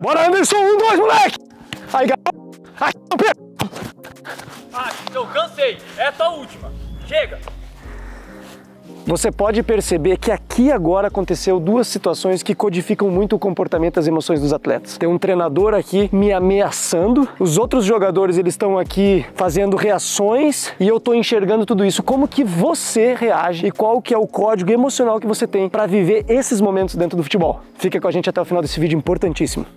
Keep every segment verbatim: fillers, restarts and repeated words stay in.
Bora, Anderson! Um, dois, moleque! Aí, garoto! Aqui, ah, então cansei. Essa última. Chega! Você pode perceber que aqui agora aconteceu duas situações que codificam muito o comportamento e as emoções dos atletas. Tem um treinador aqui me ameaçando, os outros jogadores eles estão aqui fazendo reações e eu estou enxergando tudo isso. Como que você reage e qual que é o código emocional que você tem para viver esses momentos dentro do futebol? Fica com a gente até o final desse vídeo importantíssimo.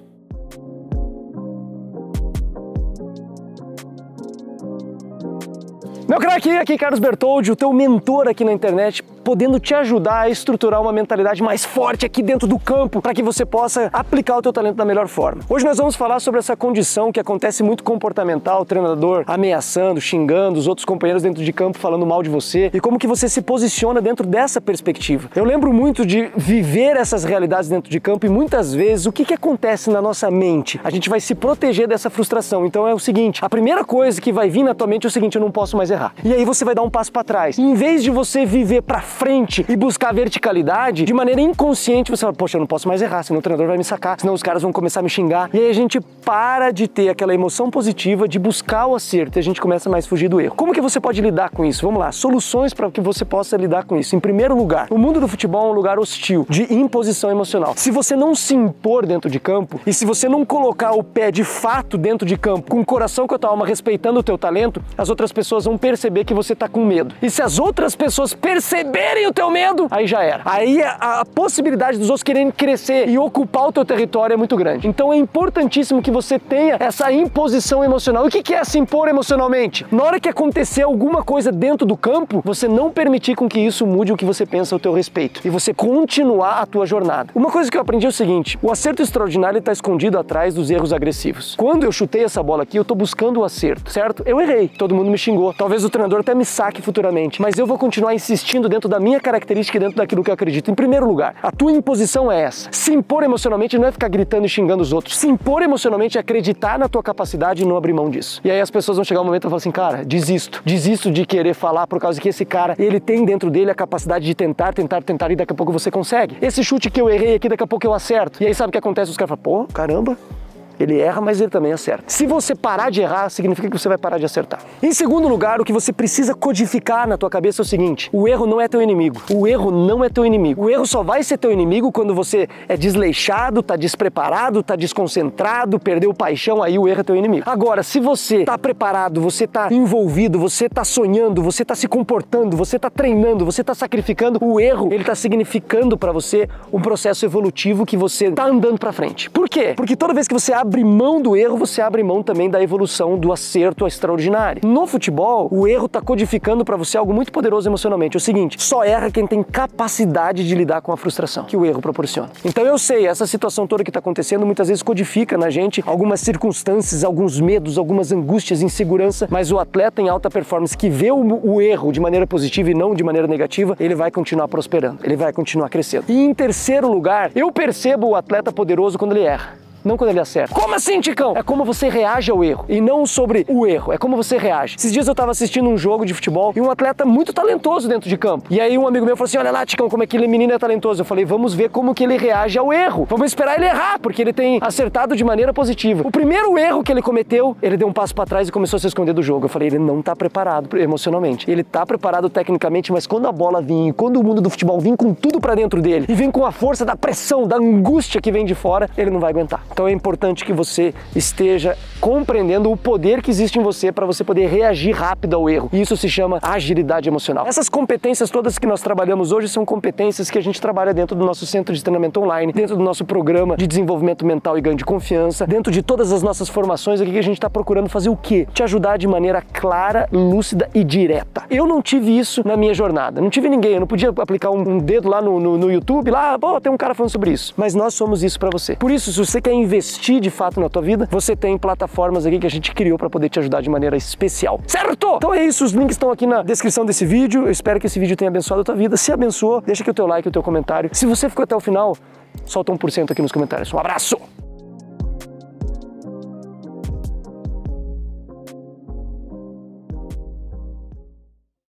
Meu craque, aqui Carlos Bertoldi, o teu mentor aqui na internet, podendo te ajudar a estruturar uma mentalidade mais forte aqui dentro do campo para que você possa aplicar o teu talento da melhor forma. Hoje nós vamos falar sobre essa condição que acontece muito comportamental, o treinador ameaçando, xingando os outros companheiros dentro de campo, falando mal de você e como que você se posiciona dentro dessa perspectiva. Eu lembro muito de viver essas realidades dentro de campo e muitas vezes o que que acontece na nossa mente? A gente vai se proteger dessa frustração. Então é o seguinte, a primeira coisa que vai vir na tua mente é o seguinte, eu não posso mais errar. E aí você vai dar um passo para trás. Em vez de você viver para frente e buscar verticalidade, de maneira inconsciente você fala, poxa, eu não posso mais errar, senão o treinador vai me sacar, senão os caras vão começar a me xingar. E aí a gente para de ter aquela emoção positiva de buscar o acerto e a gente começa mais a fugir do erro. Como que você pode lidar com isso? Vamos lá, soluções para que você possa lidar com isso. Em primeiro lugar, o mundo do futebol é um lugar hostil, de imposição emocional. Se você não se impor dentro de campo e se você não colocar o pé de fato dentro de campo, com o coração com a tua alma, respeitando o teu talento, as outras pessoas vão perceber que você tá com medo. E se as outras pessoas perceberem o teu medo, aí já era. Aí a, a possibilidade dos outros quererem crescer e ocupar o teu território é muito grande. Então é importantíssimo que você tenha essa imposição emocional. E o que que é se impor emocionalmente? Na hora que acontecer alguma coisa dentro do campo, você não permitir com que isso mude o que você pensa ao teu respeito. E você continuar a tua jornada. Uma coisa que eu aprendi é o seguinte, o acerto extraordinário está escondido atrás dos erros agressivos. Quando eu chutei essa bola aqui, eu tô buscando o acerto, certo? Eu errei, todo mundo me xingou. Talvez o treinador até me saque futuramente, mas eu vou continuar insistindo dentro da minha característica e dentro daquilo que eu acredito. Em primeiro lugar, a tua imposição é essa. Se impor emocionalmente não é ficar gritando e xingando os outros. Se impor emocionalmente é acreditar na tua capacidade e não abrir mão disso. E aí as pessoas vão chegar um momento e falar assim, cara, desisto. Desisto de querer falar por causa que esse cara, ele tem dentro dele a capacidade de tentar, tentar, tentar e daqui a pouco você consegue. Esse chute que eu errei aqui, daqui a pouco eu acerto. E aí sabe o que acontece? Os caras falam, pô, caramba. Ele erra, mas ele também acerta. Se você parar de errar, significa que você vai parar de acertar. Em segundo lugar, o que você precisa codificar na tua cabeça é o seguinte, o erro não é teu inimigo. O erro não é teu inimigo. O erro só vai ser teu inimigo quando você é desleixado, tá despreparado, tá desconcentrado, perdeu paixão, aí o erro é teu inimigo. Agora, se você tá preparado, você tá envolvido, você tá sonhando, você tá se comportando, você tá treinando, você tá sacrificando, o erro, ele tá significando para você um processo evolutivo que você tá andando para frente. Por quê? Porque toda vez que você abre abre mão do erro, você abre mão também da evolução, do acerto extraordinário. No futebol, o erro está codificando para você algo muito poderoso emocionalmente. É o seguinte, só erra quem tem capacidade de lidar com a frustração que o erro proporciona. Então eu sei, essa situação toda que está acontecendo muitas vezes codifica na gente algumas circunstâncias, alguns medos, algumas angústias, insegurança, mas o atleta em alta performance que vê o, o erro de maneira positiva e não de maneira negativa, ele vai continuar prosperando, ele vai continuar crescendo. E em terceiro lugar, eu percebo o atleta poderoso quando ele erra. Não quando ele acerta. Como assim, Ticão? É como você reage ao erro e não sobre o erro, é como você reage. Esses dias eu tava assistindo um jogo de futebol e um atleta muito talentoso dentro de campo. E aí um amigo meu falou assim, olha lá, Ticão, como aquele menino é talentoso. Eu falei, vamos ver como que ele reage ao erro. Vamos esperar ele errar, porque ele tem acertado de maneira positiva. O primeiro erro que ele cometeu, ele deu um passo para trás e começou a se esconder do jogo. Eu falei, ele não tá preparado emocionalmente. Ele tá preparado tecnicamente, mas quando a bola vir, quando o mundo do futebol vir com tudo para dentro dele e vem com a força da pressão, da angústia que vem de fora, ele não vai aguentar. Então é importante que você esteja compreendendo o poder que existe em você para você poder reagir rápido ao erro. E isso se chama agilidade emocional. Essas competências todas que nós trabalhamos hoje são competências que a gente trabalha dentro do nosso centro de treinamento online, dentro do nosso programa de desenvolvimento mental e ganho de confiança, dentro de todas as nossas formações aqui que a gente está procurando fazer o quê? Te ajudar de maneira clara, lúcida e direta. Eu não tive isso na minha jornada. Não tive ninguém. Eu não podia aplicar um, um dedo lá no, no, no YouTube, lá, pô, tem um cara falando sobre isso. Mas nós somos isso para você. Por isso, se você quer investir de fato na tua vida, você tem plataformas aqui que a gente criou para poder te ajudar de maneira especial, certo? Então é isso, os links estão aqui na descrição desse vídeo, eu espero que esse vídeo tenha abençoado a tua vida. Se abençoou, deixa aqui o teu like, o teu comentário. Se você ficou até o final, solta um por cento aqui nos comentários. Um abraço!